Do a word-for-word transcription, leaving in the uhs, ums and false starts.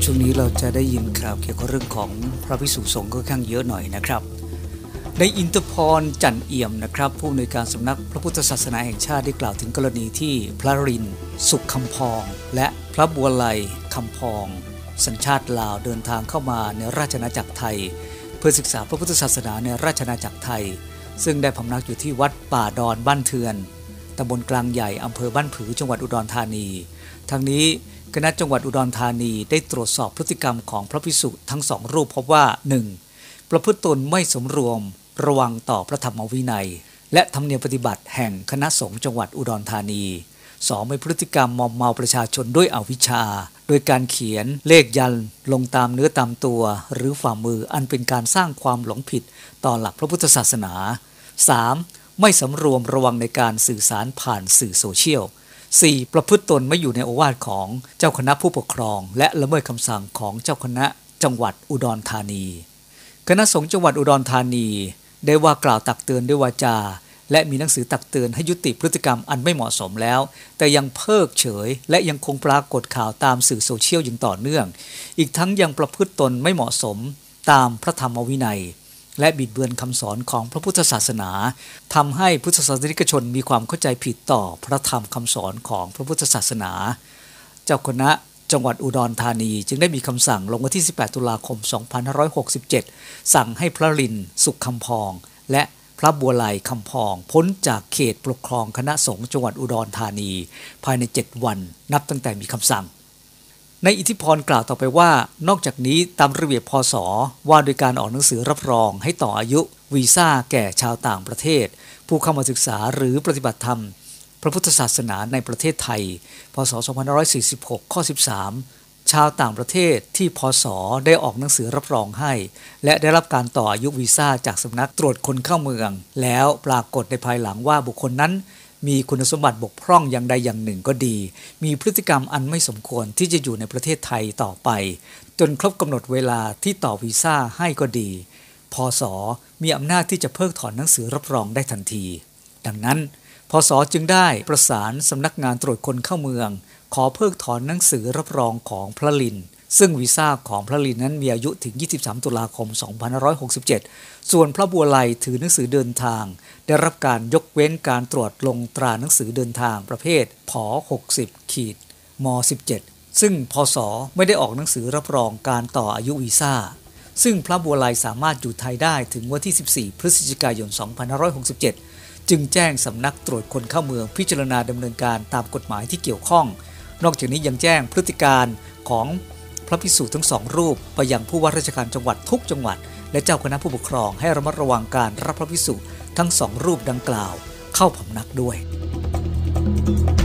ช่วงนี้เราจะได้ยินข่าวเกี่ยวกับเรื่องของพระภิกษุสงฆ์ค่อนข้างเยอะหน่อยนะครับในอินทพรจันเอี่ยมนะครับผู้อำนวยการสำนักพระพุทธศาสนาแห่งชาติได้กล่าวถึงกรณีที่พระรินทร์สุขคำพองและพระบัวไลคำพองสัญชาติลาวเดินทางเข้ามาในราชอาณาจักรไทยเพื่อศึกษาพระพุทธศาสนาในราชอาณาจักรไทยซึ่งได้พำนักอยู่ที่วัดป่าดอนบ้านเทือนตำบลกลางใหญ่อำเภอบ้านผือจังหวัดอุดรธานีทั้งนี้คณะจังหวัดอุดรธานีได้ตรวจสอบพฤติกรรมของพระภิกษุทั้งสองรูปพบว่า หนึ่ง. ประพฤติตนไม่สำรวมระวังต่อพระธรรมวินัยและธรรมเนียมปฏิบัติแห่งคณะสงฆ์จังหวัดอุดรธานี สอง. มีพฤติกรรมมอมเมาประชาชนด้วยอวิชชาโดยการเขียนเลขยันต์ลงตามเนื้อตามตัวหรือฝ่ามืออันเป็นการสร้างความหลงผิดต่อหลักพระพุทธศาสนา สาม. ไม่สำรวมระวังในการสื่อสารผ่านสื่อโซเชียล สี่. ประพฤติตนไม่อยู่ในโอวาทของเจ้าคณะผู้ปกครองและละเมิดคำสั่งของเจ้าคณะจังหวัดอุดรธานีคณะสงฆ์จังหวัดอุดรธานีได้ว่ากล่าวตักเตือนด้วยวาจาและมีหนังสือตักเตือนให้ยุติพฤติกรรมอันไม่เหมาะสมแล้วแต่ยังเพิกเฉยและยังคงปรากฏข่าวตามสื่อโซเชียลอย่างต่อเนื่องอีกทั้งยังประพฤติตนไม่เหมาะสมตามพระธรรมวินัยและบิดเบือนคำสอนของพระพุทธศาสนาทำให้พุทธศาสนิกชนมีความเข้าใจผิดต่อพระธรรมคำสอนของพระพุทธศาสนาเจ้าคณะจังหวัดอุดรธานีจึงได้มีคำสั่งลงวันที่สิบแปดตุลาคมสองพันห้าร้อยหกสิบเจ็ดสั่งให้พระรินทร์สุขคำพองและพระบัวไลคำพองพ้นจากเขตปกครองคณะสงฆ์จังหวัดอุดรธานีภายในเจ็ดวันนับตั้งแต่มีคำสั่งในอิทธิพรกล่าวต่อไปว่านอกจากนี้ตามระเบียบพศว่าโดยการออกหนังสือรับรองให้ต่ออายุวีซ่าแก่ชาวต่างประเทศผู้เข้ามาศึกษาหรือปฏิบัติธรรมพระพุทธศาสนาในประเทศไทยพศสองพันห้าร้อยสี่สิบหกข้อสิบสามชาวต่างประเทศที่พศได้ออกหนังสือรับรองให้และได้รับการต่ออายุวีซ่าจากสำนักตรวจคนเข้าเมืองแล้วปรากฏในภายหลังว่าบุคคลนั้นมีคุณสมบัติบกพร่องอย่างใดอย่างหนึ่งก็ดีมีพฤติกรรมอันไม่สมควรที่จะอยู่ในประเทศไทยต่อไปจนครบกำหนดเวลาที่ต่อวีซ่าให้ก็ดีพศมีอำนาจที่จะเพิกถอนหนังสือรับรองได้ทันทีดังนั้นพศจึงได้ประสานสำนักงานตรวจคนเข้าเมืองขอเพิกถอนหนังสือรับรองของพระรินทร์ซึ่งวีซ่าของพระรินทร์นั้นมีอายุถึงยี่สิบสามตุลาคมสองพันห้าร้อยหกสิบเจ็ดส่วนพระบัวไลถือหนังสือเดินทางได้รับการยกเว้นการตรวจลงตราหนังสือเดินทางประเภทผ หกสิบ ม สิบเจ็ดซึ่งพศไม่ได้ออกหนังสือรับรองการต่ออายุวีซ่าซึ่งพระบัวไลสามารถอยู่ไทยได้ถึงวันที่สิบสี่พฤศจิกายนสองพันห้าร้อยหกสิบเจ็ดจึงแจ้งสำนักตรวจคนเข้าเมืองพิจารณาดำเนินการตามกฎหมายที่เกี่ยวข้องนอกจากนี้ยังแจ้งพฤติการของพระภิกษุทั้งสองรูปไปยังผู้ว่าราชการจังหวัดทุกจังหวัดและเจ้าคณะผู้ปกครองให้ระมัดระวังการรับพระภิกษุทั้งสองรูปดังกล่าวเข้าพำนักด้วย